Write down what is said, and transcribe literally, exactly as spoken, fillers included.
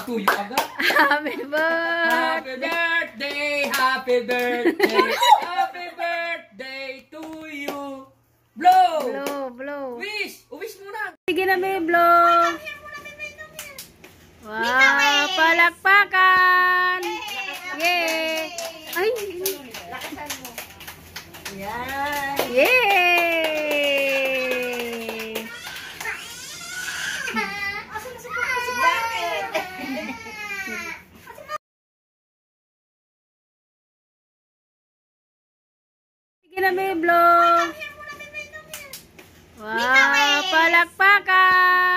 tuyo agad. Happy birthday! Happy birthday! Happy birthday! Happy birthday to you! Blow! Blow, blow. Wish! Wish muna! Sige na, may blow. Wow, palakpakan! Yay! Ay! Yan. Yay! Sige na, may blow. Wow, palakpakan!